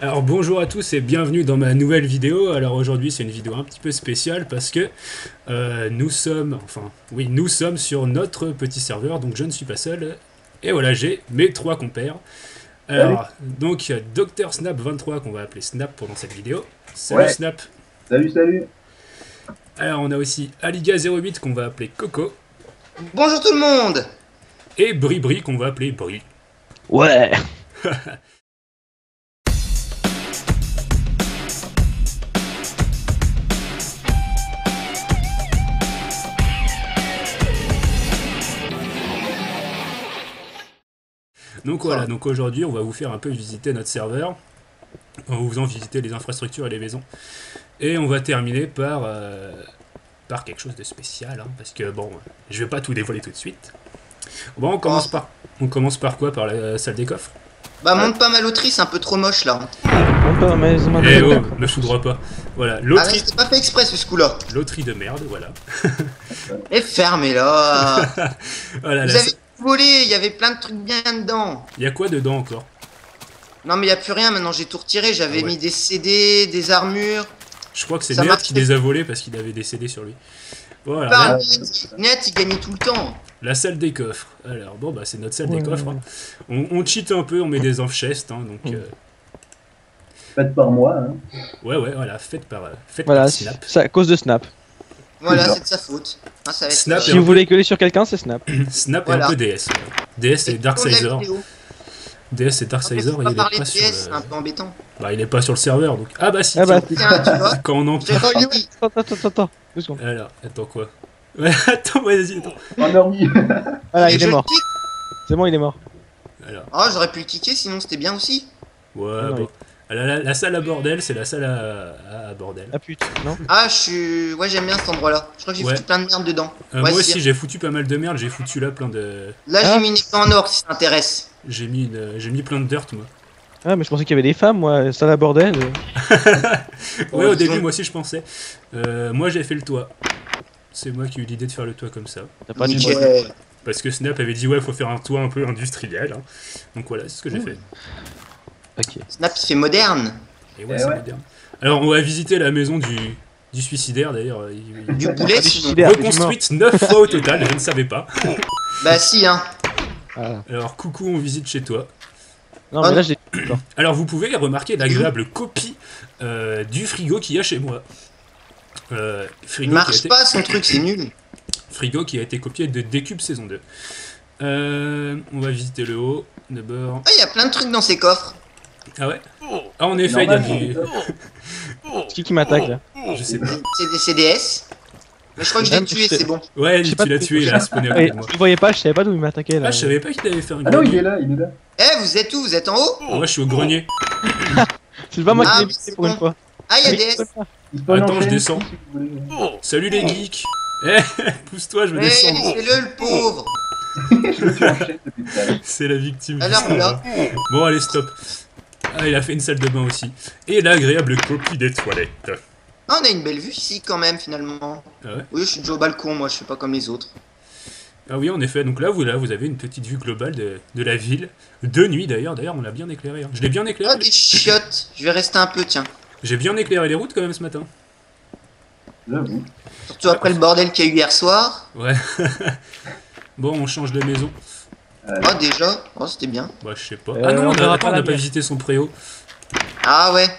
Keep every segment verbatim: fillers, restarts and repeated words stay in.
Alors bonjour à tous et bienvenue dans ma nouvelle vidéo. Alors aujourd'hui c'est une vidéo un petit peu spéciale parce que euh, nous sommes, enfin oui nous sommes sur notre petit serveur, donc je ne suis pas seul. Et voilà, j'ai mes trois compères. Salut. Alors donc il y a Docteur Snap vingt-trois qu'on va appeler Snap pendant cette vidéo. Salut Ouais, Snap. salut, salut. Alors on a aussi Aliga zéro huit qu'on va appeler Coco. Bonjour tout le monde. Et Bri Bri qu'on va appeler Bri. Ouais. Donc voilà, donc aujourd'hui on va vous faire un peu visiter notre serveur, en vous faisant visiter les infrastructures et les maisons. Et on va terminer par, euh, par quelque chose de spécial, hein, parce que bon, je vais pas tout dévoiler tout de suite. Bon, on commence Oh. par, on commence par quoi? Par la salle des coffres? Bah monte pas ma loterie, c'est un peu trop moche là. On peut, mais c'est maintenant- Eh oh, me foudre pas. Voilà, Ah loterie, c'était pas fait exprès ce coup-là. loterie de merde, voilà. Et fermez-la. Voilà, Vous la avez sa- volé, il y avait plein de trucs bien dedans. y a quoi dedans encore? Non mais il y a plus rien maintenant, j'ai tout retiré, j'avais Ah ouais. mis des C D, des armures. Je crois que c'est Ça Nerd marche. qui les a volés parce qu'il avait des C D sur lui. Voilà, Pas la, Ah, net, net, il gagnait tout le temps. la salle des coffres. Alors bon, bah c'est notre salle Ouais. des coffres. Hein. On, on cheat un peu, on met des enchestes, hein, donc Mm. euh, faites par moi. Hein. ouais ouais, voilà, faites par, euh, faites Voilà, par c'est Snap. c'est à cause de Snap. Voilà, D'accord. c'est de sa faute. Ah, ça va être, Snap euh, Et Si un vous peu- voulez gueuler sur quelqu'un, c'est Snap. Snap Voilà. est un peu D S. voilà. D S et c'est tout le long de la Darksizer. vidéo. D S et Ah, mais Darksizer, faut il pas est parler pas de sur D S, c'est un le... peu embêtant. Bah, il est pas sur le serveur, donc... Ah bah si, Ah bah, tiens, Tiens, tu vois. quand on en J'ai parle... repris. Attends, attends, attends, attends. Deux secondes. Alors, attends quoi? Ouais, attends, ouais, vas-y, attends. Oh non, oui. Voilà, Et il je est le mort. kick. C'est bon, il est mort. Alors, Ah, j'aurais pu le kicker, sinon c'était bien aussi. ouais, Ah non, bon. La, la- la salle à bordel, c'est la salle à, à bordel. Ah pute, non? Ah, je suis. Ouais, j'aime bien cet endroit-là. Je crois que j'ai Ouais. foutu plein de merde dedans. Euh, Ouais, moi si. aussi, j'ai foutu pas mal de merde, j'ai foutu là plein de... Là, Ah. j'ai mis une épée en or si ça t'intéresse. J'ai mis, une- j'ai mis plein de dirt, moi. Ah, mais je pensais qu'il y avait des femmes, moi. Ça la bordel. Ouais, au début, disons. moi aussi, je pensais. Euh, moi, j'ai fait le toit. C'est moi qui ai eu l'idée de faire le toit comme ça. T'as pas dit Nickel. Parce que Snap avait dit, ouais, faut faire un toit un peu industriel. Hein. Donc voilà, c'est ce que j'ai Ouh. fait. Ok. Snap, il fait moderne. Et ouais, Eh c'est ouais. moderne. Alors, on va visiter la maison du, du suicidaire, d'ailleurs. Il- il- Du poulet, Ah, du sinon. suicidaire. Reconstruite neuf fois au total, je ne savais pas. Bah, si, hein. Voilà. Alors, coucou, on visite chez toi. Non, Ah, mais là, j'ai. Alors, vous pouvez remarquer l'agréable copie euh, du frigo qu'il y a chez moi. Euh, Il frigo, qui a marche été, pas son truc, c'est nul. frigo qui a été copié de Décube saison deux. Euh, on va visiter le haut, d'abord. Ah, il y a plein de trucs dans ces coffres. Ah ouais. Ah, en effet, il y a Normal, du... C'est qui qui m'attaque là? Je sais pas. C'est des C D S. Mais je crois que je l'ai Même tué, si- c'est bon. Ouais, Je sais tu pas l'as de- tué, il a spawné à Ouais, côté de moi. je le voyais pas, je savais pas d'où il m'attaquait là. Ah, je savais pas qu'il avait fait un Ah non, il grenier. est là, il est là. Eh, vous êtes où? Vous êtes en haut? Moi, je suis au grenier. C'est pas moi Ah, qui l'ai mais visité c'est pour une bon. fois. Ah, il y a Oui, des S. Il spawn Attends, en je chaîne, descends. si vous voulez. Salut les geeks. Eh, pousse-toi, je vais Ouais, descendre. laissez-le, le pauvre. Je le suis en chaîne depuis tout à l'heure. C'est la victime. Alors, juste là. avant. Bon, allez, stop. Ah, il a fait une salle de bain aussi. Et l'agréable copie des toilettes. Ah, on a une belle vue ici quand même, finalement. Ah ouais. Oui, je suis déjà au balcon, moi, je suis pas comme les autres. Ah oui, en effet. Donc là, vous, là, vous avez une petite vue globale de, de la ville. De nuit, d'ailleurs. D'ailleurs, on l'a bien éclairé. Hein. Je l'ai bien éclairé. Ah, des chiottes. Je vais rester un peu, tiens. J'ai bien éclairé les routes quand même ce matin. J'avoue. Surtout après le bordel qu'il y a eu hier soir. Ouais. Bon, on change de maison. Ah, déjà. Oh, c'était bien. Bah, je sais pas. Euh, ah non, on on verra a, pas on la n'a pas mienne. visité son préau. Ah, ouais.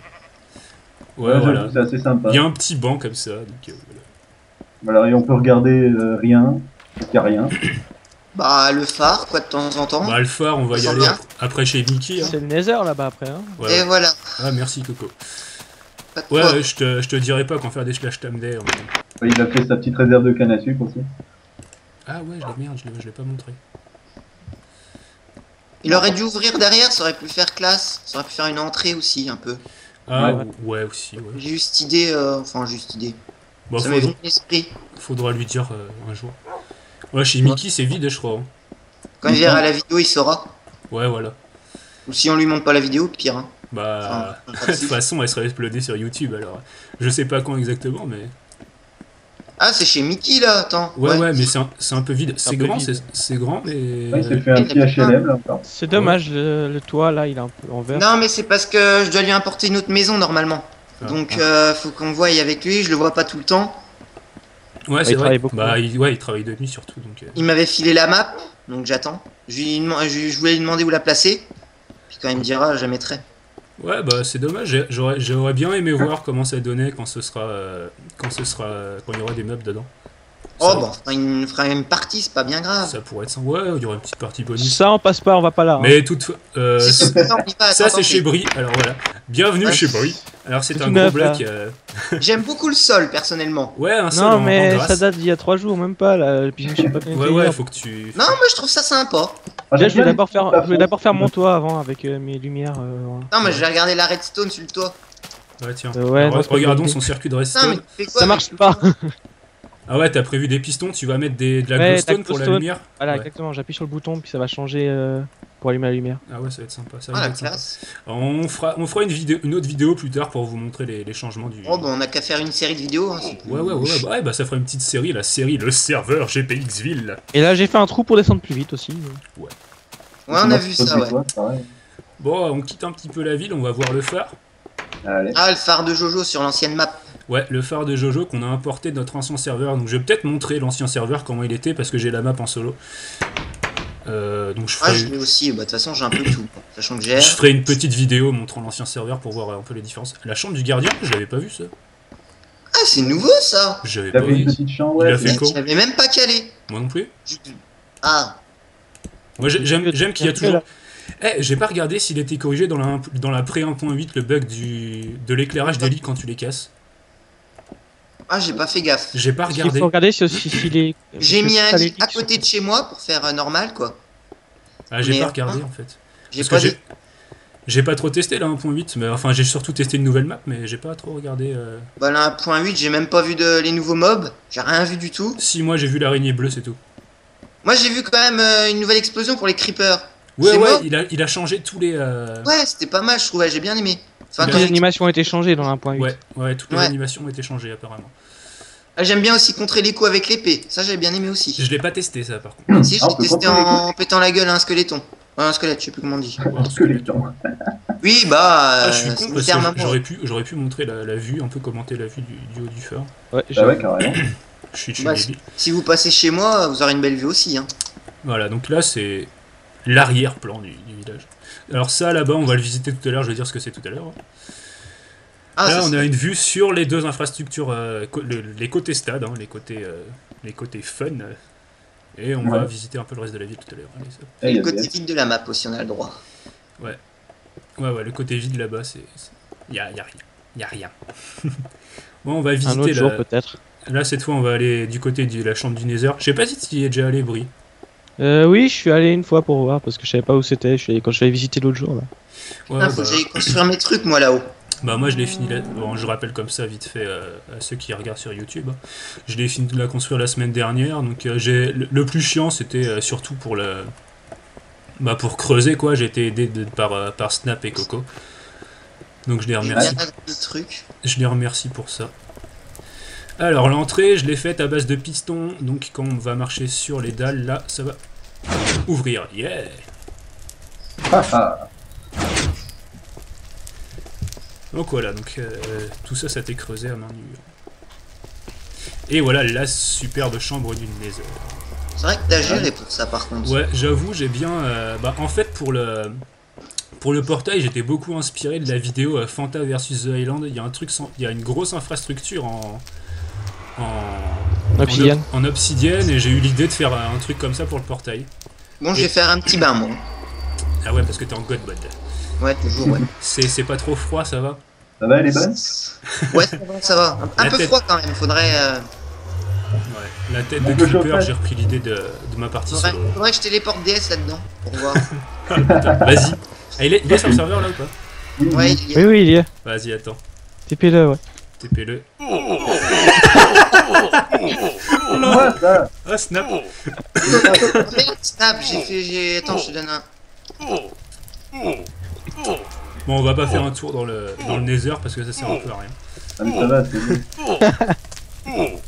Ouais, Ouais, voilà. j'avoue, c'est assez sympa. Il y a un petit banc comme ça. Donc, euh, voilà. Voilà, et on peut regarder euh, rien. Il n'y a rien. Bah, le phare, quoi, de temps en temps. Bah, le phare, on va y Ça aller sent bien. ap- après chez Mickey. Hein. C'est le Nether là-bas après. Hein. Ouais. Et voilà. Ah, merci Coco. Pas de Ouais, quoi. ouais, je te, je te dirai pas quand faire des slash tam day. en même temps. Ouais, il a fait sa petite réserve de canne à sucre aussi. Ah ouais, je l'ai merde, je l'ai je l'ai pas montré. Il aurait dû ouvrir derrière, ça aurait pu faire classe. Ça aurait pu faire une entrée aussi, un peu. Ah Ouais. ouais, aussi, ouais. J'ai juste idée, euh, enfin, juste idée. Bon, ça m'est faudra, venu à l'esprit. faudra lui dire euh, un jour. Ouais, chez Mickey, c'est vide, je crois. hein. Quand il verra la vidéo, il saura. Ouais, voilà. Ou si on lui montre pas la vidéo, pire. Hein. Bah, Enfin, de toute façon, elle serait uploadée sur YouTube, alors. Je sais pas quand exactement, mais. Ah, c'est chez Mickey là, attends. Ouais, ouais, mais c'est un, c'est un peu vide. C'est un peu grand, vide. c'est c'est grand, mais. Ouais, il s'est fait un petit H L M là encore. C'est dommage, le, le toit là, il est un peu en verre. Non, mais c'est parce que je dois lui importer une autre maison normalement. Ah. Donc, euh, faut qu'on voie avec lui. Je le vois pas tout le temps. Ouais, il c'est vrai. travaille beaucoup. Bah, il, ouais, il travaille de nuit surtout. Donc, euh, Il m'avait filé la map, donc j'attends. Je, lui deman- je, je voulais lui demander où la placer. Puis quand il me dira, je la mettrai. Ouais, bah, c'est dommage. J'ai- J'aurais j'aurais bien aimé voir comment ça donnait quand ce sera. euh, Quand ce sera. Quand il y aura des meubles dedans. Oh, Ça- bon, on fera une, on fera une partie, c'est pas bien grave. Ça pourrait être sympa. Ouais, il y aurait une petite partie bonus. Ça, on passe pas, on va pas là. hein. Mais toute. euh, C'est sûr que ça, on y va, ça, attends, c'est chez attends, Brie. Alors voilà. Bienvenue Ouais. chez Brie. Alors, c'est C'est un tout gros neuf, bloc. là. euh, J'aime beaucoup le sol, personnellement. Ouais, un sol en- Non, en mais grâce. ça date d'il y a trois jours, même pas là. Puis je me suis pas connecté Ouais, ouais, hier. faut que tu. Non, moi je trouve ça sympa. Moi, Déjà, j'aime je voulais bien d'abord les faire, petits je voulais d'abord faire plafonds. mon toit avant avec euh, mes lumières. euh, voilà. Non, mais je vais regarder la redstone sur le toit. Ouais, tiens. Euh, ouais, Alors, non, c'est pas regardons une son circuit de Non, mais redstone. tu fais quoi Ça avec marche le pas. toit Ah ouais, t'as prévu des pistons, tu vas mettre des, de la Ouais, glowstone de la pour la glowstone. lumière. Voilà, Ouais. exactement. J'appuie sur le bouton, puis ça va changer euh, pour allumer la lumière. Ah ouais, ça va être sympa. Ça va Ah, la être sympa. classe. On fera, on fera une, vidéo, une autre vidéo plus tard pour vous montrer les, les changements du. Oh, bah on a qu'à faire une série de vidéos. Hein, c'est- Ouais, ouais, ouais, ouais, bah, ouais, bah ça fera une petite série, la série Le Serveur G P Xville. Et là, j'ai fait un trou pour descendre plus vite aussi. Ouais, on a vu ça, ouais. Toi, pareil. Bon, on quitte un petit peu la ville, on va voir le phare. Allez. Ah, le phare de Jojo sur l'ancienne map. Ouais, le phare de Jojo qu'on a importé de notre ancien serveur. Donc je vais peut-être montrer l'ancien serveur comment il était parce que j'ai la map en solo. Euh, donc je Ah, ferai, je l'ai aussi. Bah, de toute façon, j'ai un peu tout. Sachant que j'ai. je ferai une petite vidéo montrant l'ancien serveur pour voir un peu les différences. La chambre du gardien, je l'avais pas vu ça. Ah, c'est nouveau ça. J'avais Il a pas fait une vu. petite chambre, Il a ouais. fait c'est- quoi J'avais même pas calé. Moi non plus. Je- Ah, Moi j'ai- j'aime j'aime qu'il y a Là. toujours. Eh, j'ai pas regardé s'il était corrigé dans la, dans la pré un point huit le bug du, de l'éclairage des lits quand tu les casses. ah j'ai pas fait gaffe. J'ai pas Ce qu'il regardé. faut regarder, c'est aussi s'il est. J'ai mis un ça, les lit à lits côté de chez moi pour faire euh, normal, quoi. Ah, j'ai Mais, pas euh, regardé en fait. J'ai Parce pas que j'ai dit. j'ai pas trop testé la un point huit, mais enfin j'ai surtout testé une nouvelle map, mais j'ai pas trop regardé. euh. Bah, là, un point huit, j'ai même pas vu de... les nouveaux mobs. J'ai rien vu du tout. Si, moi j'ai vu l'araignée bleue, c'est tout. Moi, j'ai vu quand même euh, une nouvelle explosion pour les creepers. Ouais, C'est ouais, mort il a, il a changé tous les. euh, Ouais, c'était pas mal, je trouvais. J'ai bien aimé. Enfin, Il a- quand Les j'ai- animations ont été changées dans un point huit. Ouais, ouais, toutes les Ouais. animations ont été changées apparemment. Ah, j'aime bien aussi contrer l'écho avec l'épée. Ça, j'avais bien aimé aussi. Je l'ai pas testé ça par contre. Si, Ah, on j'ai peut testé contrôler en pétant la gueule à un squeletton. Ouais, un squelette, je sais plus comment on dit. Ouais, Parce que les temps. Oui, bah, Ah, euh, je suis c'est con une parce terme à que moi. j'aurais pu, j'aurais pu montrer la, la vue, un peu commenter la vue du, du haut du phare. Ouais, Bah ouais, j'ai- carrément. Je suis, je suis Bah, débile. Si vous passez chez moi, vous aurez une belle vue aussi. Hein. Voilà, donc là c'est l'arrière-plan du, du village. Alors ça là-bas, on va le visiter tout à l'heure, je vais dire ce que c'est tout à l'heure. Ah, Là, ça, on c'est- a une vue sur les deux infrastructures, euh, co- le- les côtés stade, hein, les, côtés, euh, les côtés fun. euh, et on va Ouais. visiter un peu le reste de la ville tout à l'heure. Allez, ça. Eh, il y le a côté des- vide de la map aussi, on a le droit. Ouais, ouais, le côté vide là-bas, c'est. Il y a, y a rien. Y a rien. Bon, on va Un visiter autre jour la... peut-être. Là, cette fois, on va aller du côté de la chambre du Nether. Je sais pas si tu y es déjà allé, Brie. Euh, oui, je suis allé une fois pour voir parce que je savais pas où c'était. Je suis allé quand je suis allé visiter l'autre jour là. Ouais, Ah, faut bah, que j'aille construire mes trucs, moi, là-haut. bah, moi, je l'ai fini là. Bon, je rappelle comme ça, vite fait, euh, à ceux qui regardent sur YouTube. hein. Je l'ai fini de la construire la semaine dernière. Donc, euh, j'ai le, le plus chiant, c'était euh, surtout pour le. Bah, pour creuser, quoi. J'ai été aidé de- par, euh, par Snap et Coco. Donc, je les J'ai remercie. bien de trucs. Je les remercie pour ça. Alors l'entrée, je l'ai faite à base de pistons, donc quand on va marcher sur les dalles, là, ça va ouvrir. Yeah. Ah, ah. Donc voilà, donc euh, tout ça, ça a été creusé à main nue. Et voilà la superbe chambre d'une Nether. C'est vrai que t'as géré pour ça, par contre. Ouais, j'avoue, j'ai bien. euh, bah, en fait, pour le pour le portail, j'étais beaucoup inspiré de la vidéo euh, Fanta versus The Island. Il y a un truc, sans- il y a une grosse infrastructure en en, Obsidienne. en, ob- en obsidienne, et j'ai eu l'idée de faire un truc comme ça pour le portail. Bon, je vais faire un petit bain, moi. Ah ouais, parce que t'es en god mode. Ouais, toujours, ouais. C'est c'est pas trop froid, ça va? Ça va, elle est bonne? Ouais, ça va, ça va. Un, un La peu tête. froid quand même, faudrait... euh, Ouais. La tête On de peut Creeper, chauffer. j'ai repris l'idée de, de ma partie faudrait, solo. faudrait que je téléporte D S là-dedans, pour voir. Vas-y. Ah, il, est, il est sur le serveur là ou pas? Oui, Ouais, oui. il y a... Oui, oui, il y est. Vas-y, attends. T P le, ouais. T P le. Moi, ça. Ah, snap. Merde, snap, j'ai fait... j'ai- Attends, je te donne un... Bon, on va pas faire un tour dans le, dans le Nether parce que ça sert un peu à rien. Ah, mais ça va, c'est bon.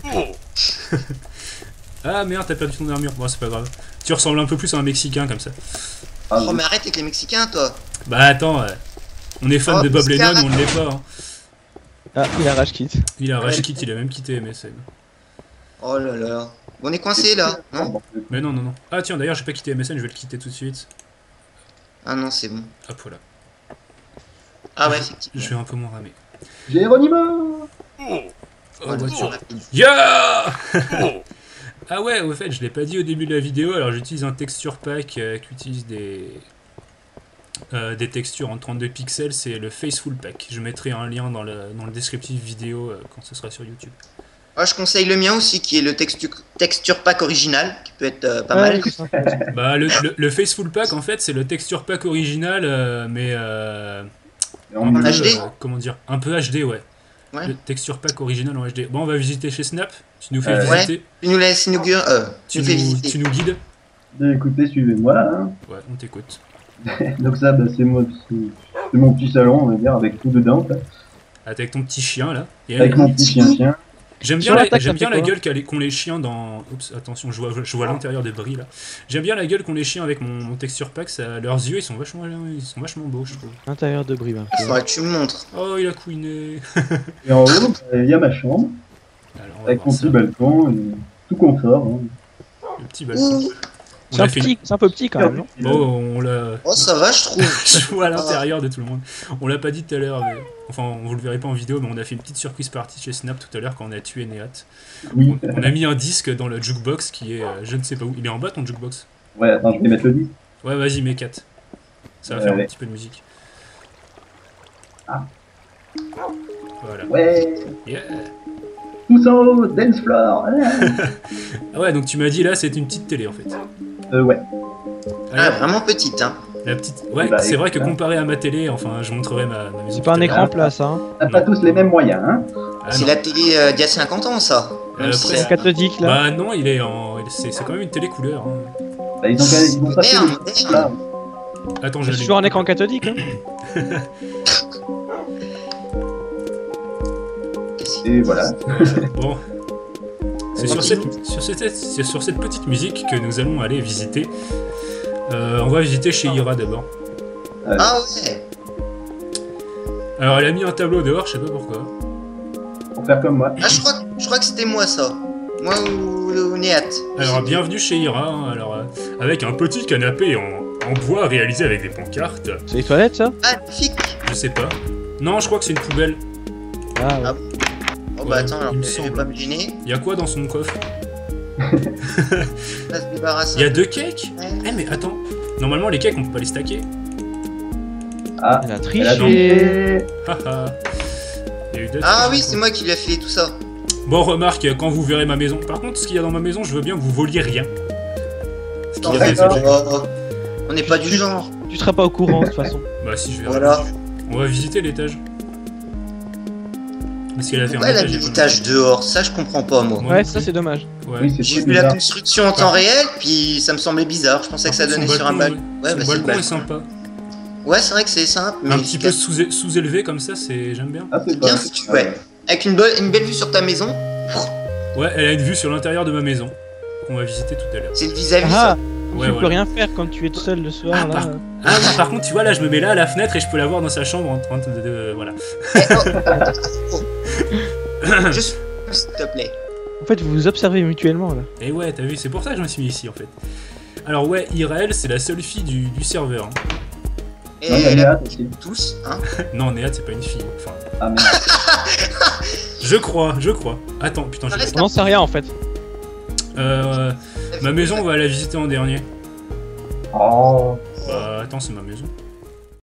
Ah merde, t'as perdu ton armure. Bon, c'est pas grave. Tu ressembles un peu plus à un Mexicain comme ça. Ah, Oh, mais arrête avec les Mexicains, toi. Bah attends, euh, on est fan Oh, de Bob Oscar. Lennon, on ne l'est pas. Hein. Ah, il a rage kit. Il a rage quit, il a même quitté M S N. Oh là là. On est coincé là, non? Mais non, non, non. Ah tiens, d'ailleurs, j'ai pas quitté M S N, je vais le quitter tout de suite. Ah non, c'est bon. Hop, voilà. Ah ouais, Je effectivement. vais un peu moins ramer. Géronimo. Oh, Voilà, voiture. rapide. Ya Ah ouais, au fait, je l'ai pas dit au début de la vidéo, alors j'utilise un texture pack euh, qui utilise des... Euh, des textures en trente-deux pixels, c'est le Faceful Pack. Je mettrai un lien dans le, dans le descriptif vidéo euh, quand ce sera sur YouTube. Ah, je conseille le mien aussi, qui est le textu texture pack original, qui peut être euh, pas Ouais, mal. c'est sympa. Bah, le, le, le Faceful Pack, en fait, c'est le texture pack original, euh, mais euh, Et un en peu, H D? euh, comment dire, un peu H D, ouais. Ouais. Le texture pack original en H D. Bon, on va visiter chez Snap. Tu nous fais Euh, visiter. Tu nous laisses inaugurer, euh, tu Tu, nous fais nous, visiter. tu nous guides. Écoutez, suivez-moi. Hein. Ouais, on t'écoute. Donc ça, bah, c'est mon, c'est c'est mon petit salon, on va dire, avec tout dedans. Quoi. Avec ton petit chien là. Et Avec mon petit chien-chien. J'aime bien, Sur la, l'attaque, j'aime ça bien fait la quoi gueule qu'a les- qu'ont les chiens dans. Oups, attention, je vois, je vois l'intérieur de Brie là. J'aime bien la gueule qu'ont les chiens avec mon, mon texture pack. Ça, leurs yeux ils sont vachement, ils sont vachement beaux, je trouve. Intérieur de Brive. Il faudrait que tu me montres. Oh, il a couiné. Et en haut, bah, il y a ma chambre, Alors, on va avec voir mon ça. petit balcon, et tout confort. Hein. Le petit balcon. Ouh. On C'est a un, fait une- petit- c'est un peu petit quand même, non Oh, on l'a. Oh, ça va, je trouve. Je vois à l'intérieur de tout le monde. On l'a pas dit tout à l'heure, mais... enfin, vous le verrez pas en vidéo, mais on a fait une petite surprise party chez Snap tout à l'heure quand on a tué Néat. Oui. On, on a mis un disque dans le jukebox qui est, euh, je ne sais pas où. Il est en bas ton jukebox. Ouais, attends, je vais mettre le disque. Ouais, vas-y, mets quatre. Ça va Ouais, faire un ouais. petit peu de musique. Ah. Voilà. Ouais, Yeah. tous en haut, dance floor. Ah ouais, donc tu m'as dit là, c'est une petite télé en fait. euh, ouais. Ah, Alors, vraiment petite, hein. la petite. Ouais, Bah, c'est vrai que écoute, hein. comparé à ma télé, enfin, je montrerai ma, ma maison. C'est pas un tout à l'heure. écran plat, ça. Hein. On n'a pas tous les mêmes moyens, hein. Ah, C'est non. la télé euh, d'il y a cinquante ans, ça. Même Euh, si après, c'est- C'est cathodique là. Bah non, il est en. C'est c'est quand même une télé couleur. hein. Bah, ils ont, quand même- ils ont pas fait Moderne, le- moderne. là. Attends, C'est je toujours un écran cathodique. Hein. Qu'est-ce qu'il- Et voilà. Bon. C'est sur cette, sur, cette, c'est sur cette petite musique que nous allons aller visiter. Euh, on va visiter chez Ira d'abord. Ah ouais. Alors elle a mis un tableau dehors, je sais pas pourquoi. Pour faire comme moi. Ah, je crois, je crois que c'était moi, ça. Moi ou, ou Néat. Alors bienvenue chez Ira, hein, alors, euh, avec un petit canapé en, en bois réalisé avec des pancartes. C'est les toilettes, ça Magnifique. Je sais pas. Non, je crois que c'est une poubelle. Ah ouais. Ah. Oh bah Ouais, attends, alors il me je vais semble. pas me gêner. Il y a quoi dans son coffre? On va se débarrasser. Il y a deux cakes? Ouais. Eh mais attends, normalement les cakes on peut pas les stacker. Ah, Elle a elle a triché. triché. Haha. Il y a eu deux Ah trucs. oui, c'est moi qui lui ai fait tout ça. Bon, remarque, quand vous verrez ma maison. Par contre, ce qu'il y a dans ma maison, je veux bien que vous voliez rien. Ce qu'il y a dans les D'accord. objets. Oh, on n'est pas du genre. Tu seras pas au courant de toute façon. Bah si, je vais. Voilà. On va visiter l'étage. Parce qu'elle a fait Pourquoi un elle a étage. mis il y a pas l'étage dehors? Ça, je comprends pas, moi. Moi Ouais, non ça plus. c'est dommage. Ouais. Oui, c'est J'ai tout vu la bizarre. construction en temps réel, puis ça me semblait bizarre. Je pensais que ça Par contre, donnait son sur un balcon, balcon. ouais, Ouais, son bah c'est le balcon est balcon. sympa. Ouais, c'est vrai que c'est simple, mais Un petit peu efficace. sous- sous-élevé comme ça, c'est j'aime bien. Ah, c'est Bien pas- foutu, ouais. Avec une, be- une belle vue sur ta maison. Ouais, elle a une vue sur l'intérieur de ma maison qu'on va visiter tout à l'heure. C'est le vis-à-vis, Ah, Ouais, tu voilà. peux rien faire quand tu es tout seul le soir Ah, là. par- Ah oui, par contre, tu vois, là, je me mets là à la fenêtre et je peux la voir dans sa chambre en train de... de- voilà. ça. Eh, oh. Oh. Juste, s'il te plaît. En fait, vous vous observez mutuellement là. Et ouais, t'as vu, c'est pour ça que je me suis mis ici, en fait. Alors ouais, Iraël, c'est la seule fille du, du serveur. hein. Et Non, il y a elle Néat a aussi. tous, hein. Non, Néat, c'est pas une fille. Enfin, Ah, merde. je crois, je crois. Attends, putain, Ça je... reste On n'en sait rien en fait. Euh... Ma maison, on va la visiter en dernier. Oh. Bah, attends, c'est ma maison.